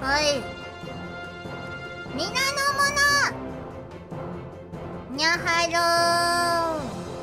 はい。皆の者、にゃは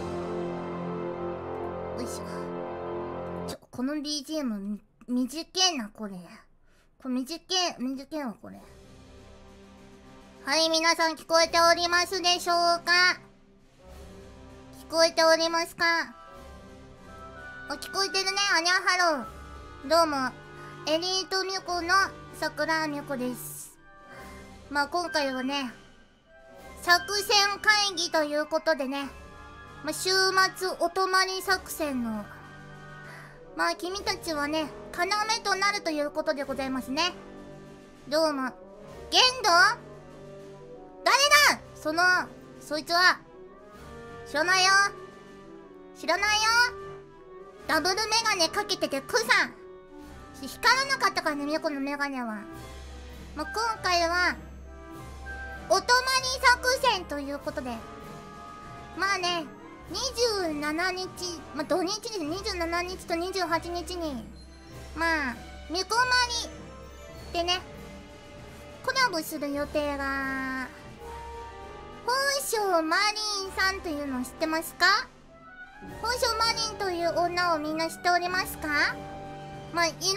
ろー。よいしょ。この BGM、短えな、これ。これ短えわ、これ。はい、皆さん聞こえておりますでしょうか？聞こえておりますか？聞こえてるね。あにゃはろー。どうも、エリートミュコの桜ミュコです。まあ今回はね、作戦会議ということでね、週末お泊まり作戦の、まあ君たちはね、要となるということでございますね。どうも、ゲンド？誰だ？そいつは、知らないよ。知らないよ。ダブルメガネかけててクさん。光らなかったからね、ミコのメガネは。まあ、今回は、お泊まり作戦ということで。まあね、27日、まあ土日です。27日と28日に、まあ、ミコマリでね、コラボする予定が、本性マリンさんというのを知ってますか？本性マリンという女をみんな知っておりますか？まあ、いろん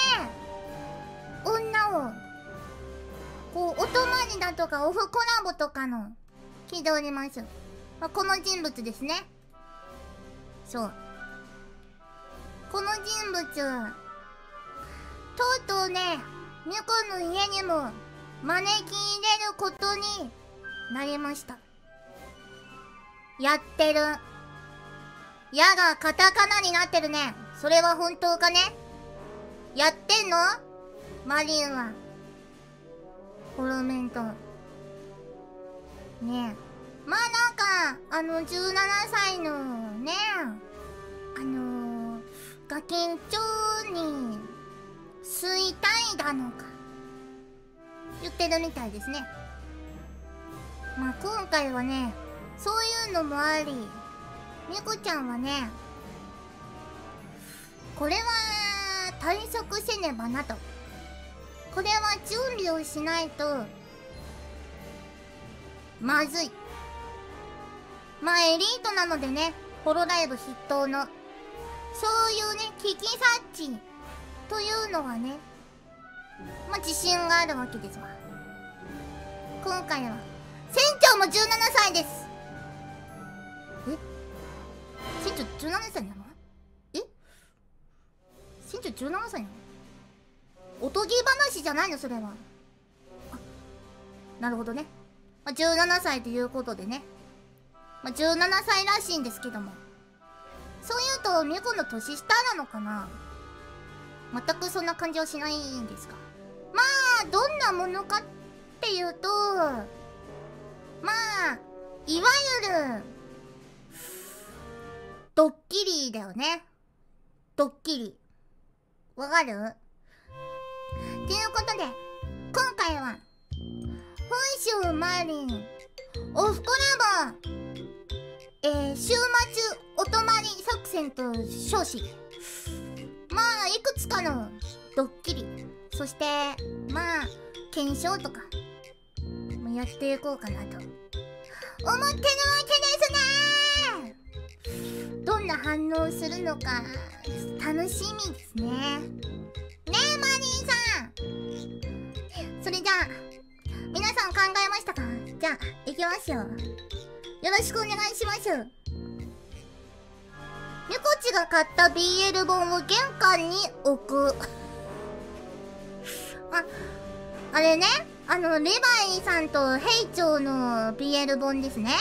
なね、女を、こう、お泊まりだとかオフコラボとかの、聞いております。まあ、この人物ですね。そう。この人物、とうとうね、ミュコの家にも、招き入れることになりました。やってる。やがカタカナになってるね。それは本当かね？やってんの？マリンは。フォロメント。ねえ。まあなんか、17歳のね、ガキンチョに、吸いたいだのか。言ってるみたいですね。まあ今回はね、そういうのもあり、ミコちゃんはね、これは対策せねばなと。これは準備をしないとまずい。まあエリートなのでね、ホロライブ筆頭のそういうね、危機察知というのはね、まあ自信があるわけですわ。今回は船長も17歳です。船長17歳なの？船長17歳なの？おとぎ話じゃないのそれは。なるほどね。まあ、17歳ということでね。まあ、17歳らしいんですけども。そういうと、ミコの年下なのかな？全くそんな感じはしないんですが。まあ、どんなものかっていうと、まあ、いわゆる、ドッキリだよね。ドッキリ。わかる？ということで、今回は、本性マリン、オフコラボ、週末お泊まり作戦と称し、まあ、いくつかのドッキリ、そして、まあ、検証とか、やっていこうかなと、思ってるわけですね。どんな反応するのか、楽しみですね。ねえ、マリーさん。それじゃあ、皆さん考えましたか？じゃあ、行きますよ。よろしくお願いします。ミコチが買った BL 本を玄関に置く。あれね、レバイさんとヘイチョウの BL 本ですね。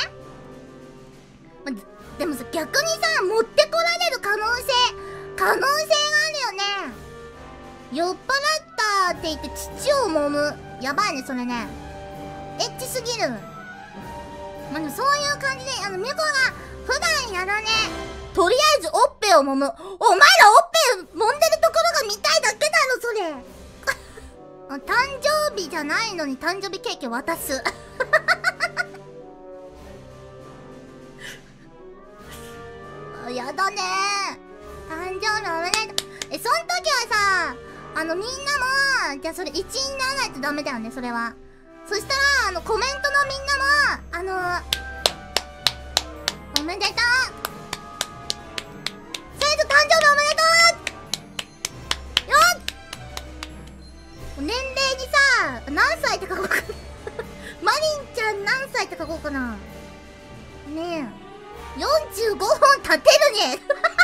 でもさ、逆にさ、持ってこられる可能性があるよね。酔っ払ったって言って土を揉む。やばいね、それね。エッチすぎる。まあ、でもそういう感じで、ミコが普段やらね、とりあえずおっぺを揉む。お前らおっぺ揉んでるところが見たいだけだろ、それ。誕生日じゃないのに誕生日ケーキ渡す。やだね。誕生日おめでとう。そん時はさ、 みんなも、じゃあそれ1位にならないとダメだよね、それは。そしたら、コメントのみんなも、おめでとう生徒誕生日おめでとうよっ年齢にさ、何歳って書こうかなマリンちゃん何歳って書こうかなねえ。45本立てるね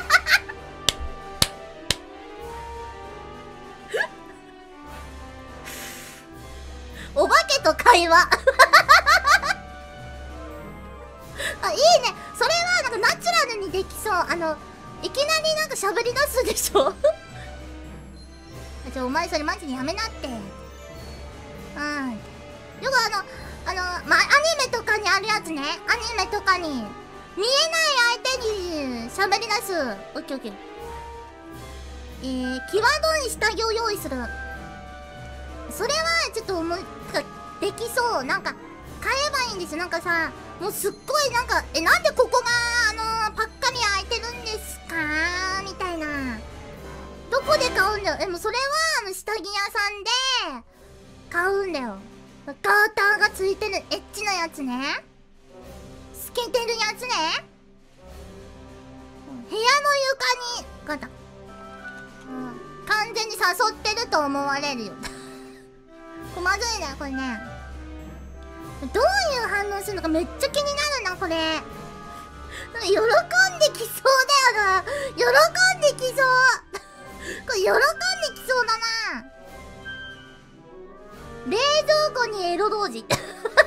お化けと会話あ、いいね。それはなんかナチュラルにできそう。いきなりなんか喋り出すでしょお前それマジにやめなって。よくアニメとかにあるやつね。アニメとかに見えない相手に喋り出す。オッケーオッケー。際どい下着を用意する。それはちょっとできそう。なんか買えばいいんですよ。なんかさ、もうすっごいなんかなんでここがパッカリ開いてるんですかみたいな。どこで買うんだよ。もうそれは下着屋さんで買うんだよ。ガーターがついてるエッチなやつね。透けてるやつね。部屋の床にガタ、完全に誘ってると思われるよこれまずいね、これね。どういう反応するのかめっちゃ気になるな、これ。喜んできそうだよな。喜んできそうこれ喜んできそうだな。冷蔵庫にエロ同時ツッ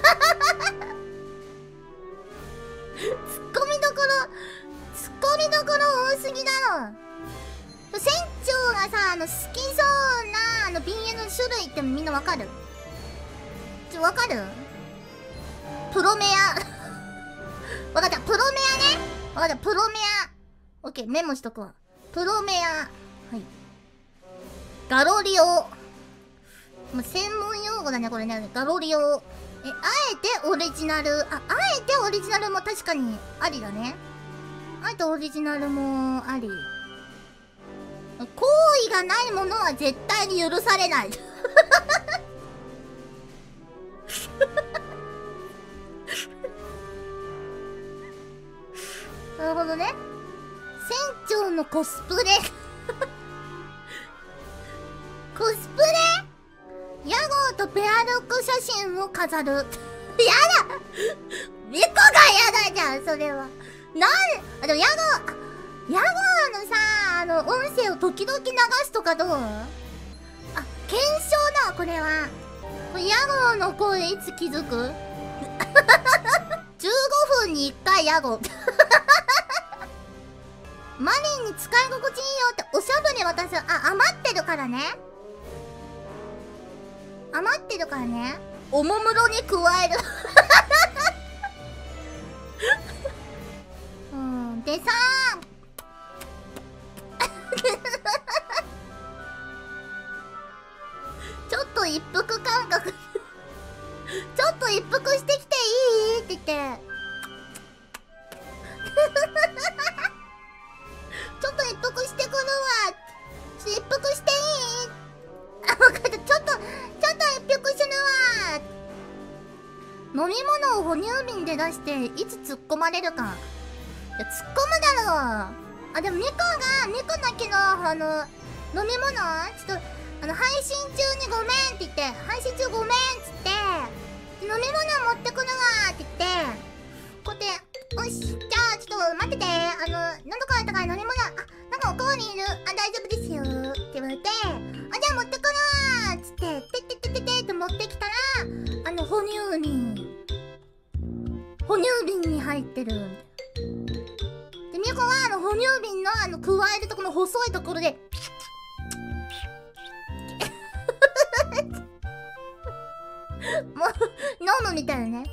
コミどころ多すぎだろ。船長がさ、好きそうなBL の種類ってみんなわかる？わかる？プロメアわかった、プロメアね。わかった、プロメア。オッケー、メモしとくわ。プロメア。はい。ガロリオ。もう専門用語だね、これね。ガロリオ。あえてオリジナル。あえてオリジナルも確かにありだね。あえてオリジナルもあり。行為がないものは絶対に許されないなるほどね。船長のコスプレコスプレヤゴーとペアルック写真を飾るやだ猫がやだじゃん、それは。でもヤゴーのさ、音声を時々流すとかどう？検証だわ、これは。これヤゴーの声いつ気づく15分に1回ヤゴーマリンに使い心地いいよっておしゃぶり渡す。余ってるからね。余ってるからね。おもむろに加えるでさちょっと一服感覚ちょっと一服してきていいって言ってちょっと一服してくるわ。一服していい？分かった。ちょっと一服するわ。飲み物を哺乳瓶で出していつ突っ込まれるか。いや、突っ込むだろう。でも猫だけの飲み物ちょっと配信中にごめんって言って、配信中ごめんっつって飲み物持ってくるわって言って、こうやって、よし、じゃあちょっと待ってて、喉乾いたから飲み物、なんかおかわりいる？大丈夫ですよって言われて、じゃあ持ってくるわっつって、てって持ってきたら、哺乳瓶に入ってる。で、みこは哺乳瓶の加えるところの細いところでもう飲むみたいなね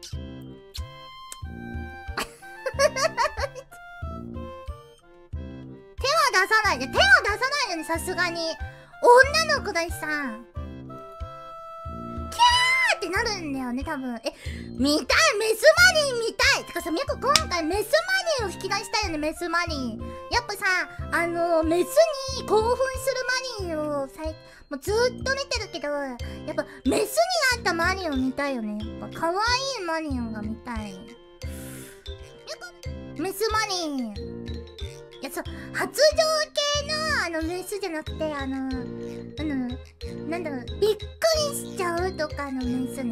手は出さないでよね、さすがに。女の子だしさ、キャーってなるんだよね、多分。見たい、メスマリン見たい。てかさ、みこ今回メスマリンを引き出したよね、メスマリン。やっぱさ、メスに興奮するリンをもうずーっと見てるけど、やっぱメスになったマリンを見たいよね。やっぱ可愛いマリンが見たい。メスマリン。いや、発情系のメスじゃなくて、なんだろう、びっくりしちゃうとかのメスね。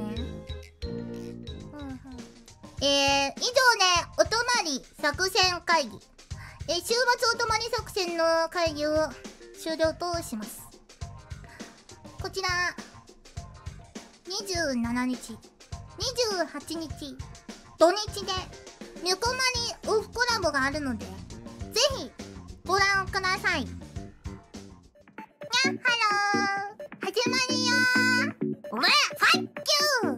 以上ね、お泊まり作戦会議。週末お泊まり作戦の会議を終了とします。こちら、27日、28日、土日で、ミュコマリオフコラボがあるので、ぜひ、ご覧ください。にゃっはろー、始まるよー。うわ、ファッキュー